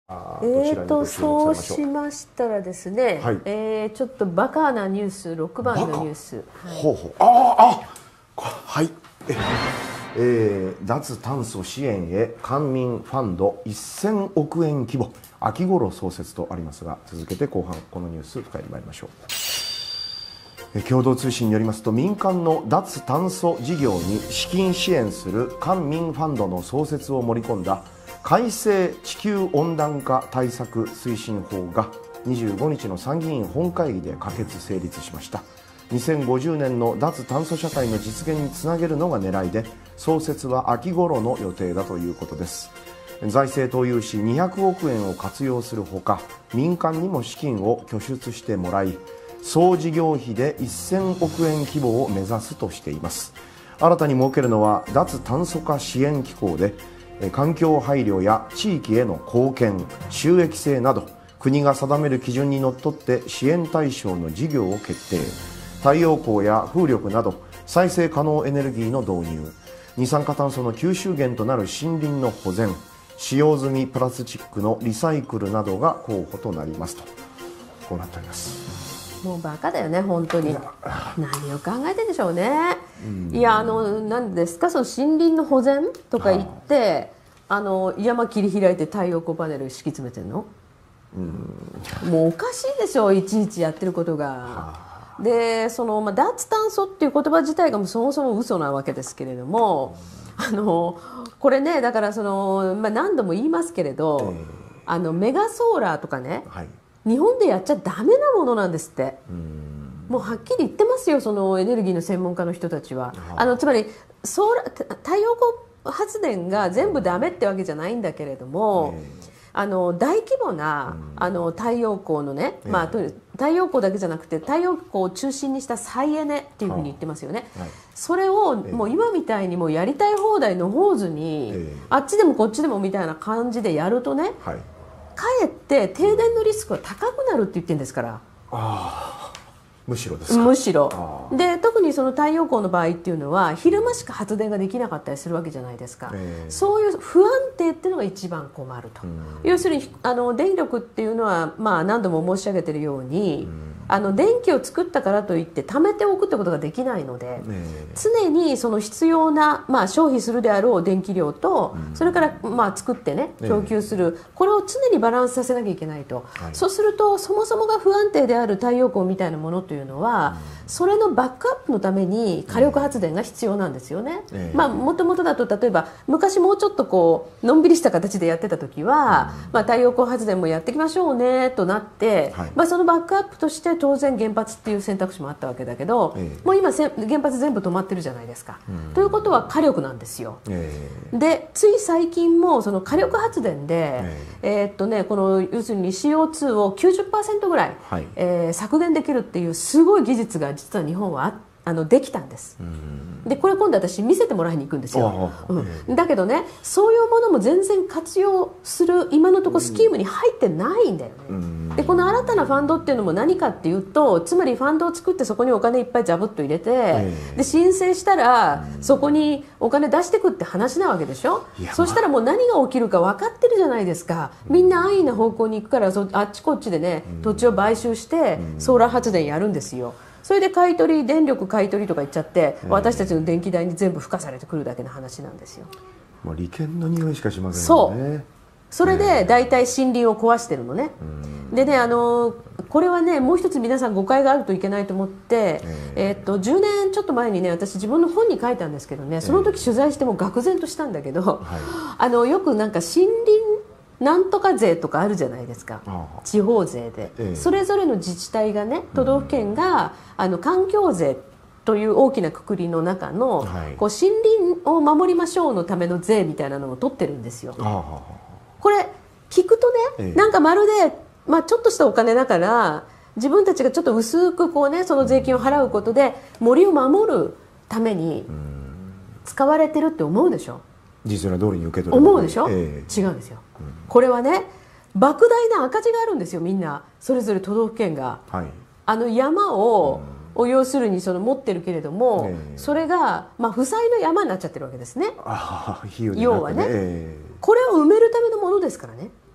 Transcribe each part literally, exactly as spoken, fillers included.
あーえーとどちらにご注目されましょう。 そうしましたらですね、 はいえーちょっとバカなニュース、ろくばんのニュース、はいほうほう、ああ、あ、こはいえ、えー脱炭素支援へ官民ファンドせんおくえん規模、秋頃創設とありますが、続けて後半このニュース深入りまいりましょう。え共同通信によりますと、民間の脱炭素事業に資金支援する官民ファンドの創設を盛り込んだ改正地球温暖化対策推進法がにじゅうごにちの参議院本会議で可決成立しました。にせんごじゅうねんの脱炭素社会の実現につなげるのが狙いで、創設は秋頃の予定だということです。財政投融資にひゃくおくえんを活用するほか、民間にも資金を拠出してもらい、総事業費でせんおくえん規模を目指すとしています。新たに設けるのは脱炭素化支援機構で、環境配慮や地域への貢献、収益性など国が定める基準にのっとって支援対象の事業を決定。太陽光や風力など再生可能エネルギーの導入、二酸化炭素の吸収源となる森林の保全、使用済みプラスチックのリサイクルなどが候補となりますと、こうなっております。 もうバカだよね本当に。何を考えてんでしょうね。いや、あの何ですか、その森林の保全とか言ってあの山切り開いて太陽光パネル敷き詰めてんの。うんもうおかしいでしょ、いちいちやってることが。でその、まあ、脱炭素っていう言葉自体がもうそもそも嘘なわけですけれども、あのこれね、だからその、まあ、何度も言いますけれど、えー、あのメガソーラーとかね、はい、日本でやっちゃダメなものなんですって。もうはっきり言ってますよ、そのエネルギーの専門家の人たちは。あのつまりソーラ太陽光発電が全部ダメってわけじゃないんだけれども、えーあの大規模な、うん、あの太陽光のね、まあ、太陽光だけじゃなくて太陽光を中心にした再エネっていうふうに言ってますよね、はい、それをもう今みたいにもうやりたい放題のほうずに、えー、あっちでもこっちでもみたいな感じでやるとね、はい、かえって停電のリスクが高くなるって言ってるんですから。 あむしろですか。 むしろで、特にその太陽光の場合っていうのは昼間しか発電ができなかったりするわけじゃないですか、えー、そういう不安定っていうのが一番困ると。要するにあの電力っていうのは、まあ、何度も申し上げているように、あの電気を作ったからといって貯めておくってことができないので、えー、常にその必要な、まあ、消費するであろう電気量と、それから、まあ、作ってね供給する、これを常にバランスさせなきゃいけないと、はい、そうするとそもそもが不安定である太陽光みたいなものというのは、うん、それのバックアップのために火力発電が必要なんですよね。もともとだと例えば昔もうちょっとこうのんびりした形でやってた時は、うんまあ、太陽光発電もやっていきましょうねとなって、はいまあ、そのバックアップとして当然原発っていう選択肢もあったわけだけど、えー、もう今原発全部止まってるじゃないですか、うん、ということは火力なんですよ、えー、でつい最近もその火力発電で、えーえーっとね、この要するに シーオーツー を きゅうじゅっパーセント ぐらい、はいえー、削減できるっていうすごい技術が実は日本はあってあのできたんです。でこれ今度私見せてもらいに行くんですよ、うん、だけどねそういうものも全然活用する今のところスキームに入ってないんだよね。でこの新たなファンドっていうのも何かっていうと、つまりファンドを作ってそこにお金いっぱいジャブッと入れて、で申請したらそこにお金出してくって話なわけでしょ。そしたらもう何が起きるか分かってるじゃないですか。みんな安易な方向に行くから、そあっちこっちでね土地を買収してソーラー発電やるんですよ。それで買い取り電力買い取りとか言っちゃって、私たちの電気代に全部付加されてくるだけの話なんですよ。 もう利権の匂いしかしませんよね。 そうそれで大体森林を壊してるのね。でね、あのこれはねもう一つ皆さん誤解があるといけないと思って、えー、っとじゅうねんちょっと前にね私自分の本に書いたんですけどね、その時取材しても愕然としたんだけど、はい、あのよくなんか森林なんとか税とかあるじゃないですか、地方税で、ええ、それぞれの自治体がね都道府県が、うん、あの環境税という大きな括りの中の、はい、こう森林を守りましょうのための税みたいなのを取ってるんですよ。これ聞くとね、ええ、なんかまるで、まあ、ちょっとしたお金だから自分たちがちょっと薄くこう、ね、その税金を払うことで森を守るために使われてるって思うでしょ。 実の通りに受け取る思うでしょ、ええ、違うんですよ、うん、これはね莫大な赤字があるんですよ。みんなそれぞれ都道府県が、はい、あの山を、うん、要するにその持ってるけれども、ええ、それが、まあ、負債の山になっちゃってるわけですね。 あ要はね、ええ、これを埋めるためのものですからね。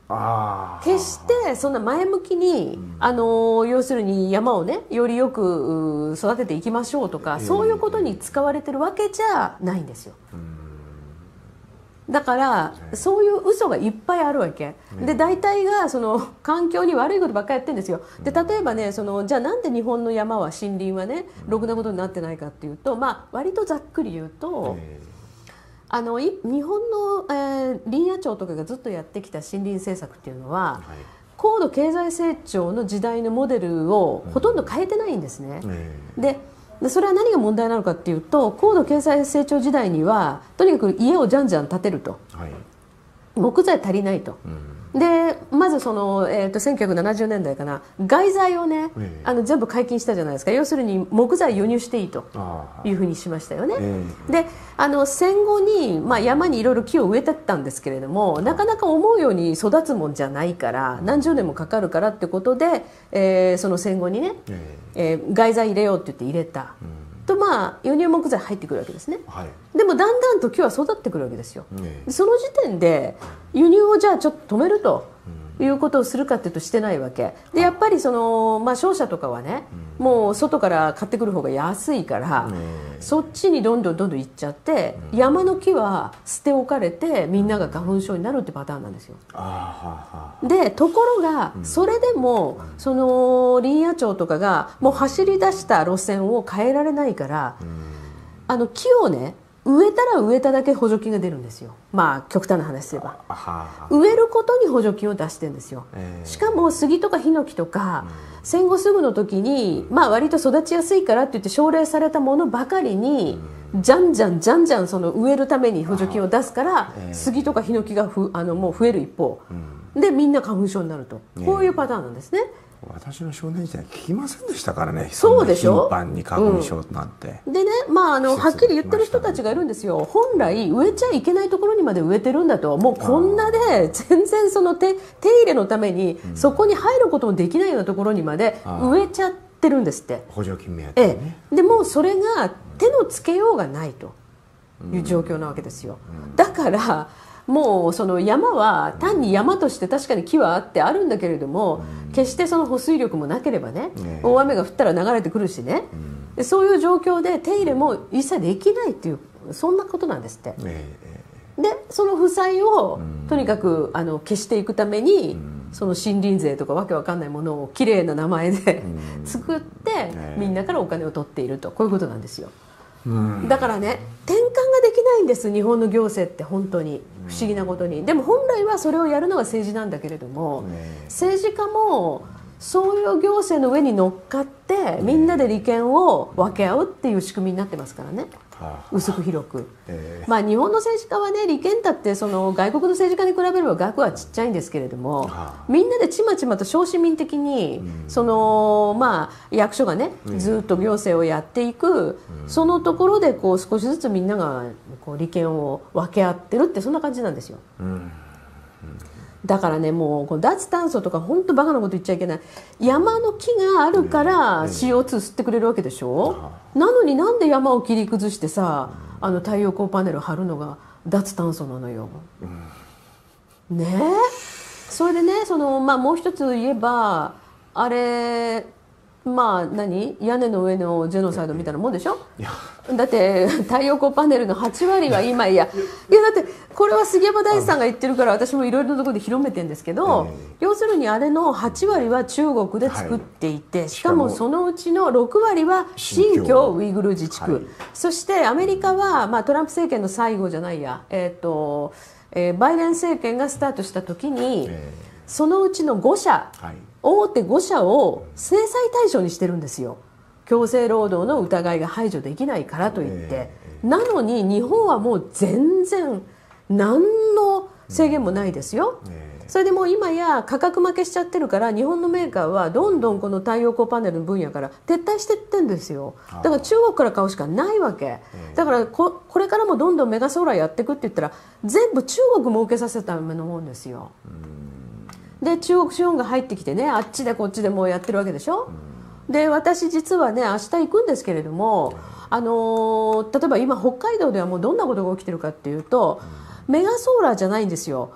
あ決してそんな前向きに、うん、あの要するに山をねよりよく育てていきましょうとか、えー、そういうことに使われてるわけじゃないんですよ。うん、だから、えー、そういう嘘がいっぱいあるわけ、えー、で大体がその環境に悪いことばっかりやってるんですよ。で例えばねそのじゃあなんで日本の山は森林はねろくなことになってないかっていうと、まあ割とざっくり言うと、えーあの日本の、えー、林野庁とかがずっとやってきた森林政策っていうのは、はい、高度経済成長の時代のモデルをほとんど変えてないんですね。うん、でそれは何が問題なのかっていうと、高度経済成長時代にはとにかく家をじゃんじゃん建てると、はい、木材足りないと。うん、でまずその、えー、とせんきゅうひゃくななじゅうねんだいかな、外材をね、えー、あの全部解禁したじゃないですか。要するに木材輸入していいというふうにしましたよね。えー、であの戦後に、まあ、山にいろいろ木を植えてったんですけれども、なかなか思うように育つもんじゃないから、何十年もかかるからってことで、えー、その戦後にね、えーえー、外材入れようって言って入れた。うんとまあ、輸入木材入ってくるわけですね。はい、でもだんだんと木は育ってくるわけですよ。ね、その時点で輸入をじゃあちょっと止めるということをするかっていうとしてないわけで、やっぱりその、まあ、商社とかはね、うん、もう外から買ってくる方が安いから、ね、そっちにどんどんどんどん行っちゃって、うん、山の木は捨て置かれてみんなが花粉症になるってパターンなんですよ。あーでところが、うん、それでも、うん、その林野庁とかがもう走り出した路線を変えられないから、うん、あの木をね植えたら植えただけ補助金が出るんですよ。まあ極端な話すれば植えることに補助金を出してるんですよ。えー、しかも杉とかヒノキとか、うん、戦後すぐの時に、まあ、割と育ちやすいからって言って奨励されたものばかりに、うん、じゃんじゃんじゃんじゃんその植えるために補助金を出すから、えー、杉とかヒノキがふあのもう増える一方、うん、でみんな花粉症になると、こういうパターンなんですね。 私の少年時代聞きませんでしたからね。 そうでしょ。 頻繁に花粉症なんて、 うん、でね、まああのはっきり言ってる人たちがいるんですよ。本来植えちゃいけないところにまで植えてるんだと、もうこんなで全然その 手, 手入れのためにそこに入ることもできないようなところにまで植えちゃってるんですって。 補助金目当てね。 ええ、でもそれが手のつけようがないという状況なわけですよ。だからもうその山は単に山として確かに木はあってあるんだけれども、決してその保水力もなければね、大雨が降ったら流れてくるしね、でそういう状況で手入れも一切できないっていう、そんなことなんですって。でその負債をとにかくあの消していくために、その森林税とかわけわかんないものをきれいな名前で作ってみんなからお金を取っていると、こういうことなんですよ。だからね、転換ができないんです、日本の行政って。本当に不思議なことに。でも本来はそれをやるのが政治なんだけれども、政治家もそういう行政の上に乗っかってみんなで利権を分け合うっていう仕組みになってますからね、薄く広く。まあ日本の政治家はね、利権だってその外国の政治家に比べれば額はちっちゃいんですけれども、みんなでちまちまと小市民的にそのまあ役所がねずっと行政をやっていく、そのところでこう少しずつみんながこう利権を分け合ってるって、そんな感じなんですよ。だからね、もうこの脱炭素とか本当バカなこと言っちゃいけない。山の木があるから シーオーツー 吸ってくれるわけでしょ。なのになんで山を切り崩してさ、あの太陽光パネル張るのが脱炭素なのよ。ねえ。それでね、そのまあもう一つ言えばあれ。まあ何屋根の上のジェノサイドみたいなもんでしょ。だって太陽光パネルのはちわりは今いやいやだってこれは杉山大師さんが言ってるから私もいろいろなところで広めてるんですけど、要するにあれのはちわりは中国で作っていて、しかもそのうちのろくわりは新疆ウイグル自治区、そしてアメリカはまあトランプ政権の最後じゃないや、えっとえバイデン政権がスタートした時にそのうちのごしゃ、大手ごしゃを制裁対象にしてるんですよ。強制労働の疑いが排除できないからといって、えー、なのに日本はもう全然何の制限もないですよ、えー、それでもう今や価格負けしちゃってるから、日本のメーカーはどんどんこの太陽光パネルの分野から撤退していってるんですよ。だから中国から買うしかないわけ、えー、だから こ, これからもどんどんメガソーラーやっていくって言ったら全部中国儲けさせるためのもんですよ。で中国資本が入ってきてね、あっちでこっちでもうやってるわけでしょ。で私実はね明日行くんですけれども、あのー、例えば今北海道ではもうどんなことが起きてるかっていうと、メガソーラーじゃないんですよ。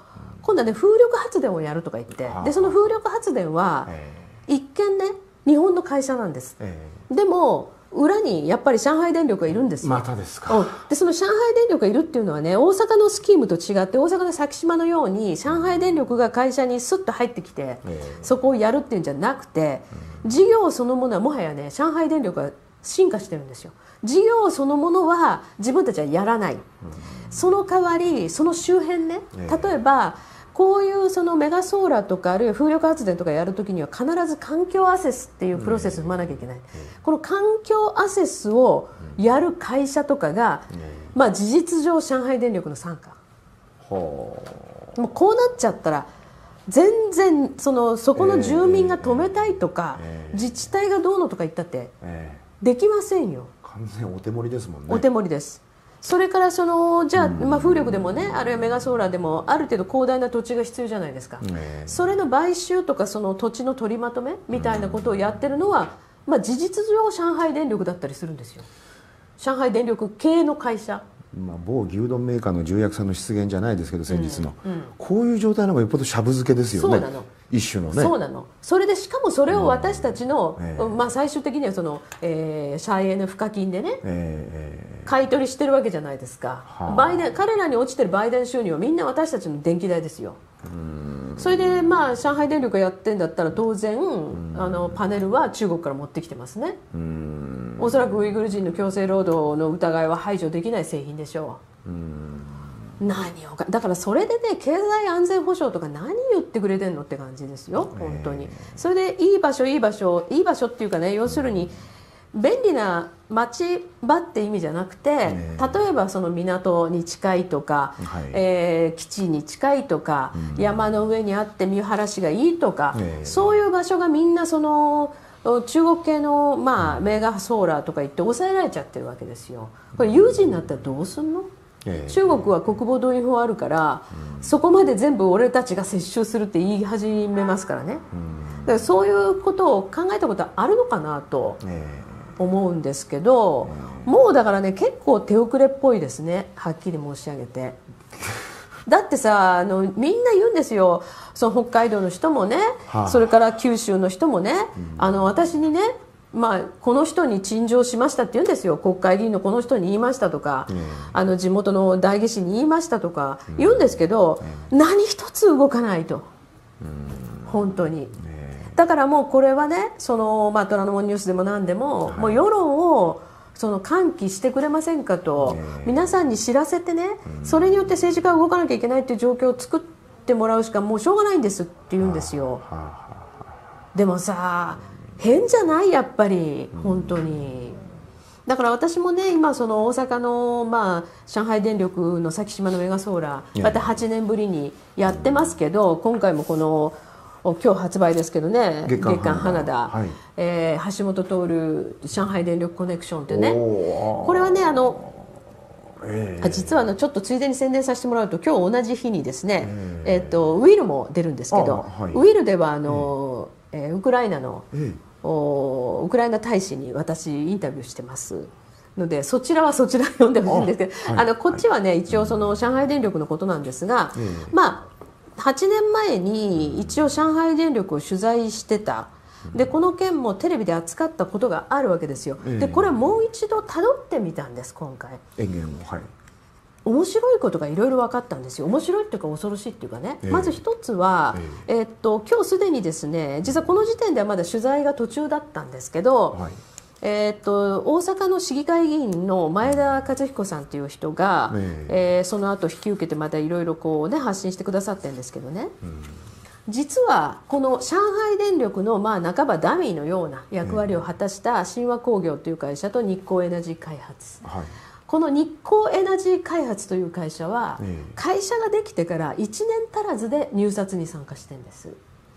今度はね風力発電をやるとか言って、でその風力発電は一見ね日本の会社なんです、えー、でも裏にやっぱり上海電力がいるんですよ。 またですか。 でその上海電力がいるっていうのはね、大阪のスキームと違って大阪の先島のように上海電力が会社にスッと入ってきて、えー、そこをやるっていうんじゃなくて、事業そのものはもはやね上海電力が進化してるんですよ。事業そのものは自分たちはやらない、うん、その代わりその周辺ね、例えばこういうそのメガソーラーとかあるいは風力発電とかやるときには必ず環境アセスっていうプロセスを踏まなきゃいけない、うん、この環境アセスをやる会社とかが、うん、まあ事実上上海電力の傘下、うん、もうこうなっちゃったら全然そのそこの住民が止めたいとか、えーえー、自治体がどうのとか言ったってできませんよ。 完全お手盛りですもんね。 お手盛りです。それからそのじゃあ、まあ、風力でもね、あるいはメガソーラーでもある程度広大な土地が必要じゃないですか、えー、それの買収とかその土地の取りまとめみたいなことをやってるのは、まあ、事実上上海電力だったりするんですよ。上海電力系の会社、 まあ、某牛丼メーカーの重役さんの出現じゃないですけど先日の、うんうん、こういう状態の方がよっぽどしゃぶ漬けですよね。そうなの、一種のね。 そうなの。それでしかもそれを私たちの、うんえーまあ、最終的にはその、えー、社営の賦課金でね、えー買い取りしてるわけじゃないですか、はあ、売電彼らに落ちてる売電収入はみんな私たちの電気代ですよ。うんそれでまあ上海電力がやってんだったら当然あのパネルは中国から持ってきてますね。うんおそらくウイグル人の強制労働の疑いは排除できない製品でしょう。うん何をかだからそれでね経済安全保障とか何言ってくれてんのって感じですよ本当に。それでいい場所いい場所いい場所っていうかね、要するに便利な町場って意味じゃなくて、例えばその港に近いとか、はいえー、基地に近いとか、うん、山の上にあって見晴らしがいいとか、そういう場所がみんなその中国系の、まあ、メガソーラーとか言って抑えられちゃってるわけですよ。これ有事になったらどうすんの？中国は国防動員法あるから、うん、そこまで全部俺たちが接収するって言い始めますからね、うん、だからそういうことを考えたことはあるのかなと思うんですけど、うん、もうだからね結構手遅れっぽいですね、はっきり申し上げて。だってさあのみんな言うんですよ、その北海道の人もね、はあ、それから九州の人もね、うん、あの私にねまあ、この人に陳情しましたって言うんですよ。国会議員のこの人に言いましたとか、うん、あの地元の代議士に言いましたとか言うんですけど、うん、何一つ動かないと、うん、本当に、だからもうこれはねその、まあ、虎ノ門ニュースでも何でも、はい、もう世論をその喚起してくれませんかと、皆さんに知らせてね、うん、それによって政治家が動かなきゃいけないっていう状況を作ってもらうしかもうしょうがないんですって言うんですよ。でもさ変じゃないやっぱり本当に。だから私もね今その大阪の、まあ、上海電力の先島のメガソーラーまたはちねんぶりにやってますけど、今回もこの今日発売ですけどね、月刊花田、はいえー、橋本徹上海電力コネクションってね、これはねあのえー、実はあのちょっとついでに宣伝させてもらうと今日同じ日にですね、えーえー、とウィルも出るんですけど、はい、ウィルではあの、えー、ウクライナの、えーおウクライナ大使に私インタビューしてますので、そちらはそちら読んでほしいんですけど、あ、はい、あのこっちはね、はい、一応その上海電力のことなんですが、うん、まあはちねんまえに一応上海電力を取材してた。でこの件もテレビで扱ったことがあるわけですよ。でこれもう一度たどってみたんです今回。 演言を、はい、 面白いことがいろいろ分かったんですよ。面白いっていうか恐ろしいっていうかね、えー、まず一つは、えーえー、っと今日すでにですね、実はこの時点ではまだ取材が途中だったんですけど、はい、えー、っと大阪の市議会議員の前田和彦さんという人が、えーえー、その後引き受けてまたいろいろこうね発信してくださってるんですけどね、うん、実はこの上海電力のまあ半ばダミーのような役割を果たした神話工業という会社と日光エナジー開発、はい、この日光エナジー開発という会社は会社ができてからいちねん足らずで入札に参加してるんです。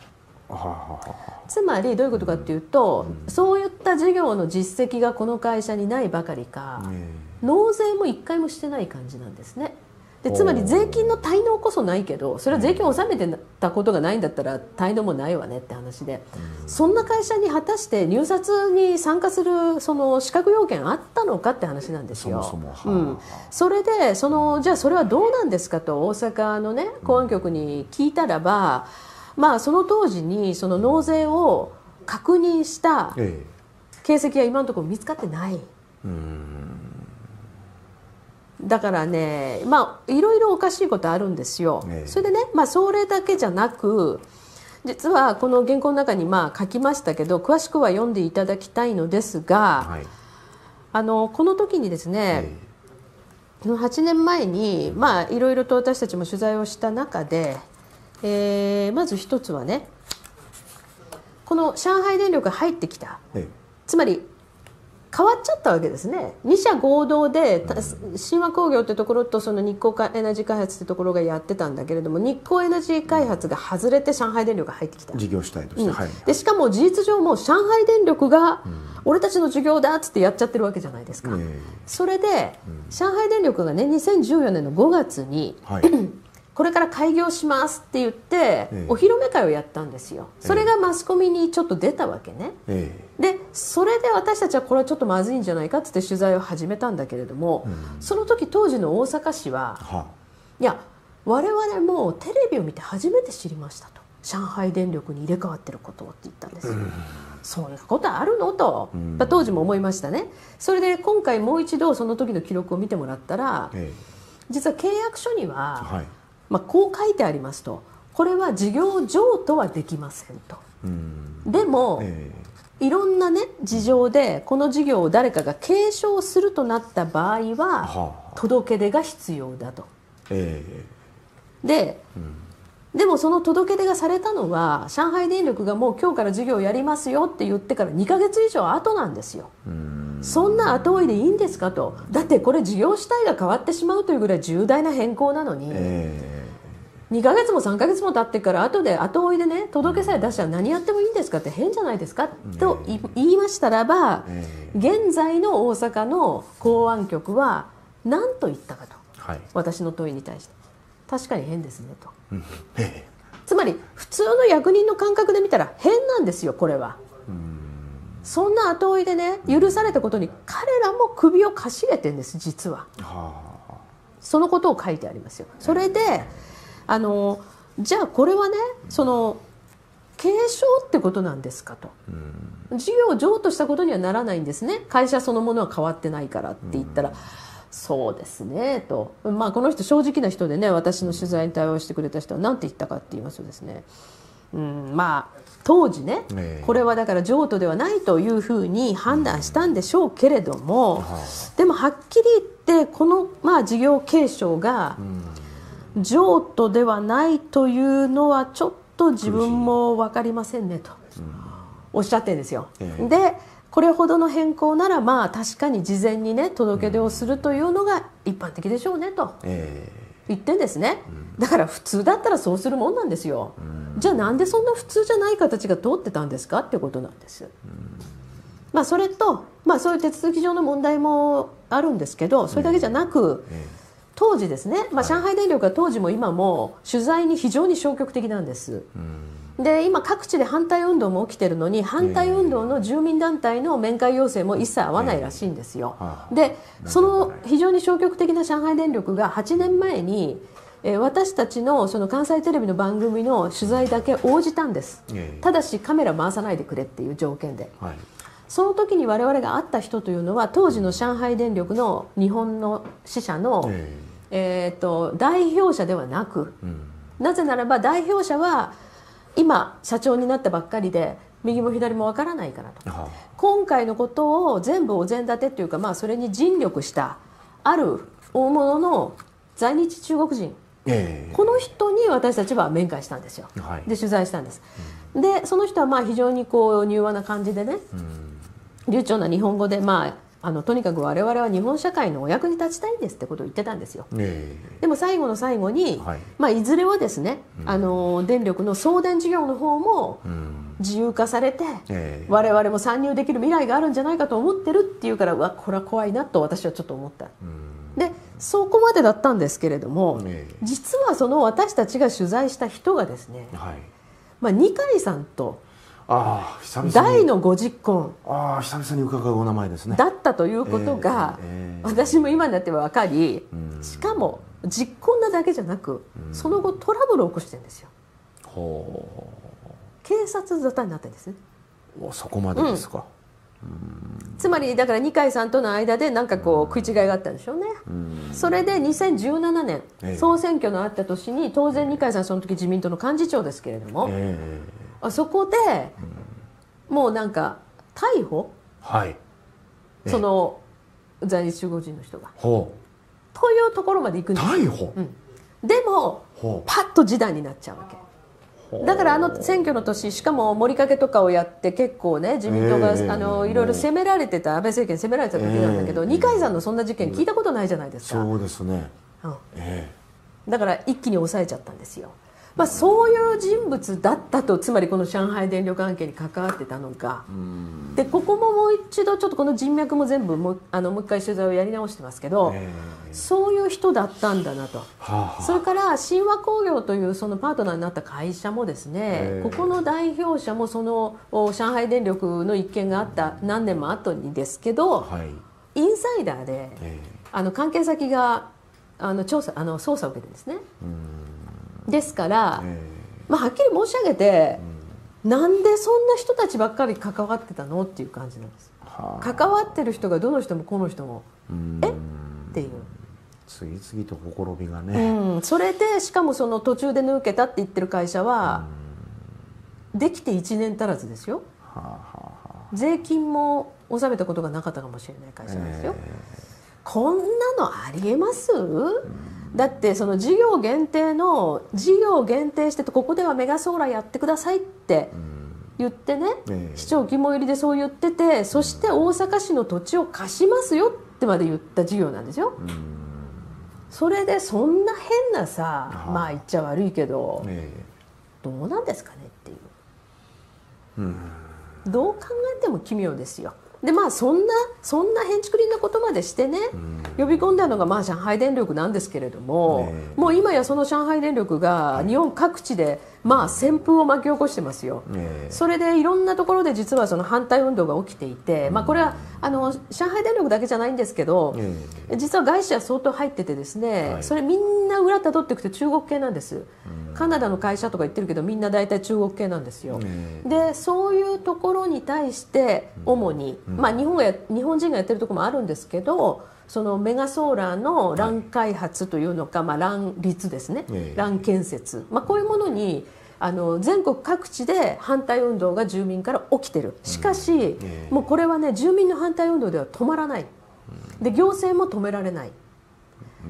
つまりどういうことかっていうと、そういった事業の実績がこの会社にないばかりか納税もいっかいもしてない感じなんですね。 でつまり税金の滞納こそないけど、それは税金を納めてたことがないんだったら滞納もないわねって話で、そんな会社に果たして入札に参加するその資格要件あったのかって話なんですよ。 そもそうも、 ん、それでそのじゃあそれはどうなんですかと大阪のね公安局に聞いたらば、まあその当時にその納税を確認したえ形跡は今のところ見つかってない。 え、うんだからね、まあいろいろおかしいことあるんですよ。 ええそれでね、まあそれだけじゃなく、実はこの原稿の中にまあ書きましたけど、詳しくは読んでいただきたいのですが、 はい、 あのこの時にですね、はちねんまえにまあいろいろと私たちも取材をした中で、えーまず一つはね、この上海電力が入ってきた、 ええつまり変わっちゃったわけですね。に社合同で神話工業ってところとその日光エナジー開発ってところがやってたんだけれども、日光エナジー開発が外れて上海電力が入ってきた。 事業主体として、 うんはい、 でしかも事実上もう上海電力が俺たちの事業だっつってやっちゃってるわけじゃないですか。 えそれで上海電力がねにせんじゅうよねんのごがつに、 えはいこれから開業しますって言ってええお披露目会をやったんですよ。それがマスコミにちょっと出たわけね。 えでそれで私たちはこれはちょっとまずいんじゃないかっつって取材を始めたんだけれども、 うんその時当時の大阪市はえは、 いや我々もテレビを見て初めて知りましたと、上海電力に入れ替わってることをって言ったんですよ。そんなことあるのと、 うんまあ当時も思いましたね。それで今回もう一度その時の記録を見てもらったら、 え実は契約書にえは、 はい、 まあ、こう書いてありますと、これは事業譲渡はできませんと。 うんでも、 えいろんなね事情でこの事業を誰かが継承するとなった場合えははあ、 届け出が必要だと。 えで、 えうんでもその届け出がされたのは上海電力がもう今日から事業をやりますよって言ってからにかげつ以上後なんですよ。 うんそんな後追いでいいんですかと。だってこれ事業主体が変わってしまうというぐらい重大な変更なのに、 えにかげつもさんかげつも経ってから後で後追いでね届けさえ出したら何やってもいいんですかって変じゃないですかとい言いましたらば、 え現在の大阪の公安局は何と言ったかと。 はい、 私の問いに対して確かに変ですねと。 うんえつまり普通の役人の感覚で見たら変なんですよこれは。 えうんそんな後追いでね許されたことに彼らも首をかしげてるんです実は。 はあ、 そのことを書いてありますよ。それであのじゃあこれはねその継承ってことなんですかと。 うん事業を譲渡したことにはならないんですね、会社そのものは変わってないからって言ったら、そうですねと、まあ、この人正直な人でね私の取材に対応してくれた人は何て言ったかって言いますとですね、うん、まあ当時ね、 ええこれはだから譲渡ではないというふうに判断したんでしょうけれども、 はでもはっきり言ってこの、まあ、事業継承がうん譲渡ではないというのはちょっと自分も分かりませんねとおっしゃってるんですよ。 ええでこれほどの変更ならまあ確かに事前にね届け出をするというのが一般的でしょうねとえ言ってんですね。だから普通だったらそうするもんなんですよ。じゃあなんでそんな普通じゃない形が通ってたんですかってことなんです。まあそれと、まあ、そういう手続き上の問題もあるんですけど、それだけじゃなくえ当時ですね、まあ、上海電力は当時も今も取材に非常に消極的なんです。 うんで今各地で反対運動も起きてるのに反対運動の住民団体の面会要請も一切合わないらしいんですよ。 えはあでその非常に消極的な上海電力がはちねんまえにえー私たちのその関西テレビの番組の取材だけ応じたんです。 ええただしカメラ回さないでくれっていう条件で。 はいその時に我々が会った人というのは当時の上海電力の日本の支社の、 ええー、と代表者ではなく、 えうんなぜならば代表者は今社長になったばっかりで右も左もわからないからと。 は今回のことを全部お膳立てというか、まあ、それに尽力したある大物の在日中国人、 ええこの人に私たちは面会したんですよ。 はいで取材したんです。でその人はまあ非常にこう柔和な感じでねうん流暢な日本語で、まあ、あのとにかく我々は日本社会のお役に立ちたいんですってことを言ってたんですよ。 えでも最後の最後に、 はいまあ、いずれはですね、あの電力の送電事業の方もえうん自由化されて、 ええ我々も参入できる未来があるんじゃないかと思ってるっていうから、うわこれは怖いなと私はちょっと思った。 うんでそこまでだったんですけれども、 ええ、 実はその私たちが取材した人がですね、 はい、 まあ、二階さんとああ、久々に大のご実婚ああ久々に伺うお名前ですね。 だったということが、 ええええ、 私も今になっては分かり、 うん、 しかも実婚なだけじゃなく、うん、その後トラブルを起こしてるんですよ。ほう、警察沙汰になってるんですね。 お、そこまでですか。 うん、つまりだから二階さんとの間で何かこう食い違いがあったんでしょうね。うん、それでにせんじゅうななねん、ええ、総選挙のあった年に当然二階さんその時自民党の幹事長ですけれども、ええ、そこで、うん、もうなんか逮捕、はい、ええ、その在日中国人の人がほうというところまで行くんですよ。 逮捕、うん、 でもパッと示談になっちゃうわけだから、あの選挙の年、しかも盛りかけとかをやって結構ね、自民党が、えー、あのいろいろ責められてた、安倍政権責められてた時なんだけど、えー、二階さんのそんな事件聞いたことないじゃないですか。 そうですね、 うんえー、だから一気に抑えちゃったんですよ。まあ、そういう人物だったと、つまりこの上海電力案件に関わってたのか。でここももう一度ちょっとこの人脈も全部もうあのもう一回取材をやり直してますけど、えー、そういう人だったんだなと、はあはあ、それから神話工業というそのパートナーになった会社もですね、えー、ここの代表者もその上海電力の一件があった何年も後にですけど、はい、インサイダーで、えー、あの関係先があの調査あの捜査を受けてるんですね。ですから、えーまあ、はっきり申し上げて、うん、なんでそんな人たちばっかり関わってたのっていう感じなんです。はあ、関わってる人がどの人もこの人もえっていう次々とほころびがね、 うん、それでしかもその途中で抜けたって言ってる会社はできていちねん足らずですよ。はあはあ、税金も納めたことがなかったかもしれない会社なんですよ。えー、こんなのありえます？うんだってその事業限定の事業限定しててここではメガソーラーやってくださいって言ってね、うんえー、市長肝入りでそう言ってて、そして大阪市の土地を貸しますよってまで言った事業なんですよ。うん、それでそんな変なさ、まあ言っちゃ悪いけど、えー、どうなんですかねっていう、うん、どう考えても奇妙ですよ。でまあそんなそんなへんちくりんなことまでしてね、うん、呼び込んだのがまあ上海電力なんですけれども、ね、もう今やその上海電力が日本各地でまあ旋風を巻き起こしてますよ。ね、それでいろんなところで実はその反対運動が起きていて、うん、まあこれはあの上海電力だけじゃないんですけど、ね、実は外資は相当入っててですね、はい、それみんな裏たどっていくと中国系なんです。うん、カナダの会社とか言ってるけどみんな大体中国系なんですよ。ね、でそういうところに対して主に、うんまあ、日本がや日本人がやってるところもあるんですけど、そのメガソーラーの乱開発というのか、はいまあ、乱立ですね、乱建設、まあ、こういうものにあの全国各地で反対運動が住民から起きてる。しかし、うん、もうこれはね住民の反対運動では止まらない。で行政も止められない。うん、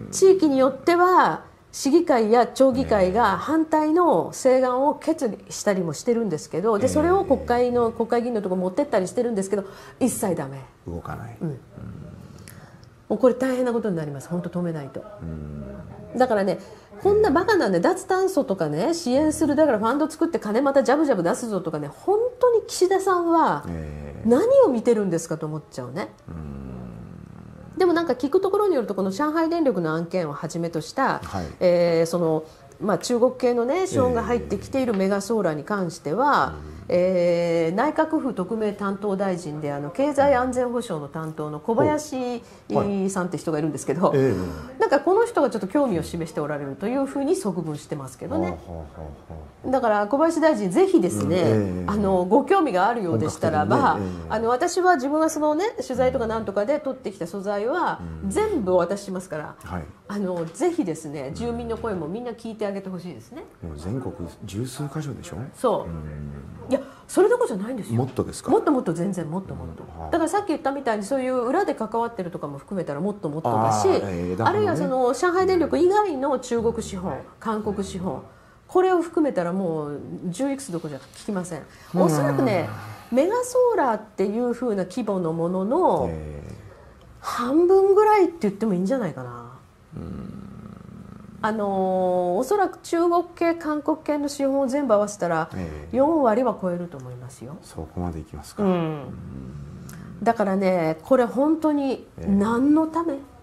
地域によっては市議会や町議会が反対の請願を決議したりもしてるんですけど、でそれを国会の国会議員のところ持ってったりしてるんですけど、一切ダメ。 動かない。 うん、もうこれ大変なことになります。本当止めないと。だからね、こんなバカなんで脱炭素とかね支援するだからファンド作って金またジャブジャブ出すぞとかね、本当に岸田さんは何を見てるんですかと思っちゃうね。でもなんか聞くところによるとこの上海電力の案件をはじめとした、はいえーそのまあ、中国系の、ね、資本が入ってきているメガソーラーに関しては、えー、内閣府特命担当大臣であの経済安全保障の担当の小林さんって人がいるんですけど、はい、なんかこの人がちょっと興味を示しておられるというふうに側聞してますけどね。だから小林大臣ぜひですね、うんえー、あのご興味があるようでしたらば、ねえー、あの私は自分がその、ね、取材とかなんとかで取ってきた素材は全部お渡ししますから、うんはい、あのぜひですね住民の声もみんな聞いてあげてほしいですね。 もう全国十数箇所でしょ。 そう、うん、いやそれどころじゃないんですよ。 もっとですか。 もっともっと全然もっともっと、うん、だからさっき言ったみたいにそういう裏で関わってるとかも含めたらもっともっとだし、あ、えーだね、あるいはその上海電力以外の中国資本、韓国資本、これを含めたらもうじゅういくつどころじゃ聞きません。おそらくねメガソーラーっていう風な規模のものの半分ぐらいって言ってもいいんじゃないかな。うんあのー、おそらく中国系韓国系の資本を全部合わせたらよんわりは超えると思いますよ。 そこまでいきますか。 うん、だからねこれ本当に何のため、えー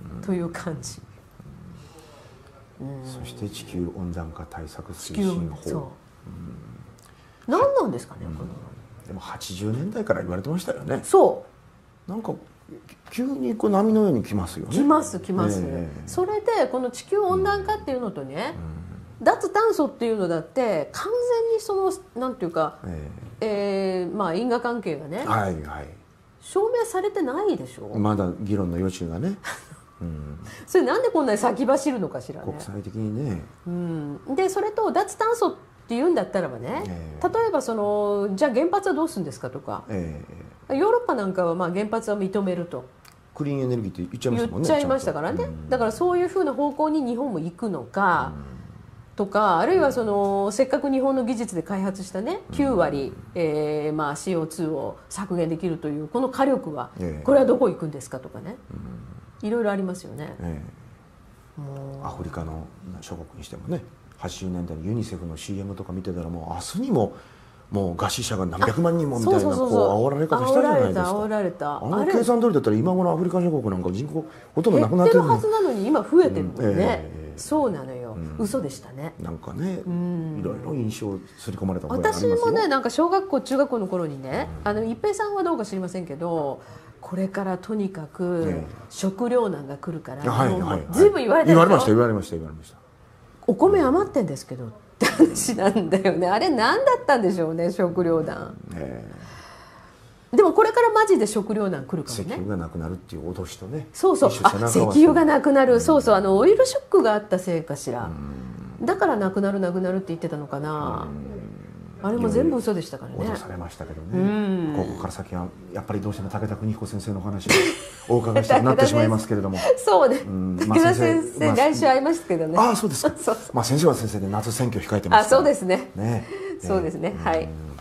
という感じ。 そして地球温暖化対策推進法。そう、 うん、何なんですかね、うん、このでもはちじゅうねんだいから言われてましたよね。 そうなんか急にこう波のように来ますよね。 来ます来ます、えー、それでこの地球温暖化っていうのとね、うん、脱炭素っていうのだって完全にそのなんていうか、えーえーまあ、因果関係がね、はいはい、証明されてないでしょ。 まだ議論の余地がねうん、 それなんでこんなに先走るのかしらね、 国際的にね、 うん、でそれと脱炭素っていうんだったらばね、えー、例えばそのじゃあ原発はどうするんですかとか、えー、ヨーロッパなんかはまあ原発は認めるとクリーンエネルギーって言っちゃいましたもんね。 言っちゃいましたからね、うん、だからそういうふうな方向に日本も行くのか、うん、とかあるいはそのせっかく日本の技術で開発したねきゅうわり、えーまあ、シーオーツー を削減できるというこの火力は、えー、これはどこ行くんですかとかね、うん、いろいろありますよね、えー、もうアフリカの諸国にしてもねはちじゅうねんだいのユニセフの シーエム とか見てたらもう明日にももう餓死者が何百万人もみたいな煽られ方したじゃないですか。 煽られたあの計算通りだったら今頃アフリカ諸国なんか人口ほとんどなくなってる減ってるはずなのに今増えてるもんね、うんえー、そうなのよ、うん、嘘でしたね。 なんかね、うん、いろいろ印象すり込まれた覚えがありますよ。 私もねなんか小学校中学校の頃にね、うん、あの一平さんはどうか知りませんけどこれからとにかく食糧難が来るから、はいはいはい、ずいぶん言われた言われました言われました言われました。 お米余ってんですけどって話なんだよね。あれ何だったんでしょうね食糧難、えー、でもこれからマジで食糧難来るかもね。 石油がなくなるっていう脅しとね。 そうそうあ石油がなくなる、うん、そうそうあのオイルショックがあったせいかしら、うん、だからなくなるなくなるって言ってたのかな、うん、あれも全部嘘でしたからね。 脅されましたけどね、うん、ここから先はやっぱりどうしても武田邦彦先生の話をお伺いしたくなってしまいますけれどもそうね、うん、武田先生、まあ、来週会いますけどね。 ああそうですかそうそう、まあ、先生は先生で夏選挙控えてますから。 あそうですねねそうですね、はい。